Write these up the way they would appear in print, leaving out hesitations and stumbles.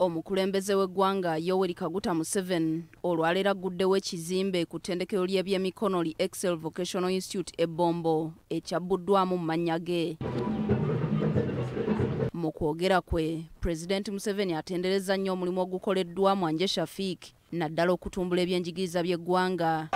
Omukulembeze w'eggwanga Yoweri Kaguta Museveni olwaleero agguddewo ekizimbe ku ttendekero ly'ebyemikono li Excel Vocational Institute e Bombo ekyabbuddwamu mu mannya ge. Mu kwogera kwe, Pulezidenti Museveni atenderezza nnyo omulimu ogukoleddwa Mwanje Shafik naddala okutumbula ebyenjigiriza by'eggwanga.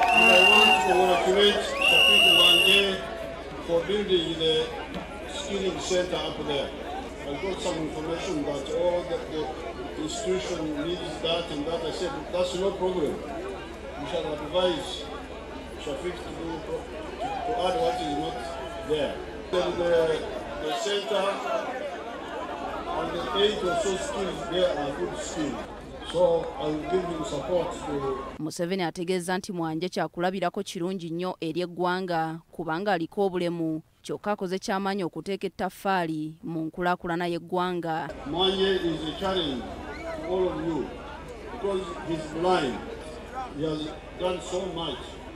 I got some information that all the institution needs that and that. I said, that's no problem. We shall advise Shafik to add what is not there. Then the center and the 8 or so skills there are good skills. So I will give him support to... Museveni ategeeza nti Mwanje kyakulabirako kirungi nnyo eri eggwanga kubanga aliko obulemu kyokka akoze ky'amaanyi okuteeka ettaffaali mu nkulaakulana y'eggwanga. Mwanje is a challenge to all of you because he's blind. He has done so much.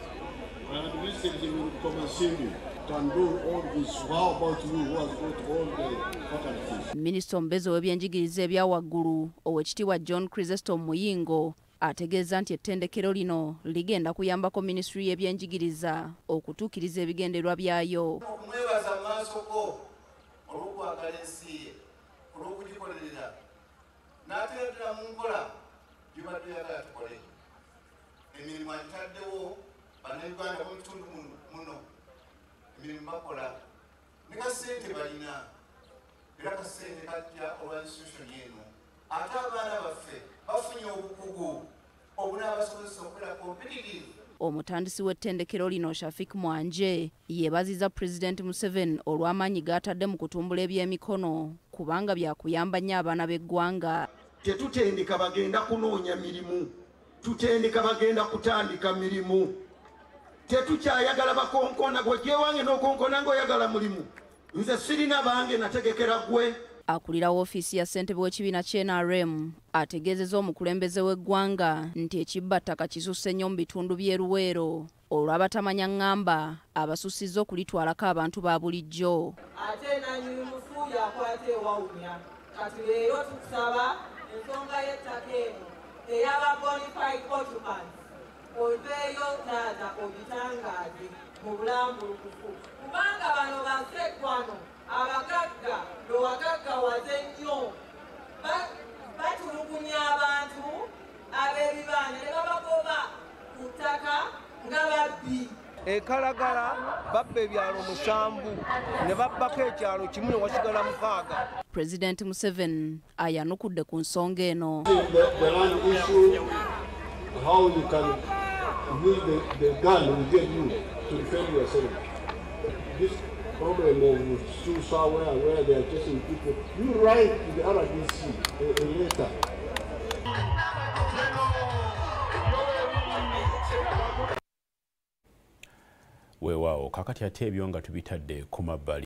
I had visited him in Komasindi. Can do all this. How about you who has got all the faculties? Minisita omubeezi w'ebyenjigiriza ebya waggulu Oweekitiibwa John Chrysostom Muyingo ategeeza nti ettendekero lino ligenda kuyambako minisitule y'ebyenjigiriza okutuukiriza ebigendererwa byayo. Okumwebaza mu maaso go olw'okwagala ensi ye olw'okugikolerera n'atereetera mu nkola gy'obadde oyagala tukole. Emirimu agitaddewo bannayuganda b'omu kitundu muno emirimu bakola ne kasente balina era kasente kajja olwa institution eno ate abaana baffe bafunye obukugu obunaabasobozesa okubeera competitive. Omutandisi w'ettendekero lino Shafik Mwanje yeebazizza Pulezidenti Museveni olw'amaanyi g'atadde mu kutumbula ebyemikono kubanga byakuyamba nnyo abaana b'eggwanga. Tetutendeka bagenda kunoonya mirimu, tutendeka bagenda kutandika mirimu. Tetukyayagala bakonkona gwe gyewange n'okonkona ng'oyagala mulimu. Nze sirina bange nategekera gwe. Akulira woofiisi ya ssentebe w'ekibiina ky'NRM ategeezezza omukulembeze w'eggwanga nti ekibbattaka kisusse nnyo mu bitundu by'e Luweero olw'abatamanya ŋŋamba abasussizza okulitwalako abantu ba bulijjo. Ate nannyinimufu yakwata ewawunya kati leero tukusaba ensonga y'ettaka eno ey'aba bonafide occupants oveeyo taata obitangaaze mu bulambulukufu kubanga bano bansekwano abagagga lwewagaggawaze nnyo batulugunya abantu ab'ebibanja ne babagoba ku ttaka nga babbi. Ekalagala babba ebyalo 7 ne babbako ekyalo kimu ne wasigala 6. Pulezidenti Museveni ayanukudde ku nsonga eno. The land issue, how you can use the gun we gave you to defend yourself. This problem of Susa where they are chasing people, you write to the RDC a letter. Weewaawo kakati ate ebyo nga tubitadde ku mabbali.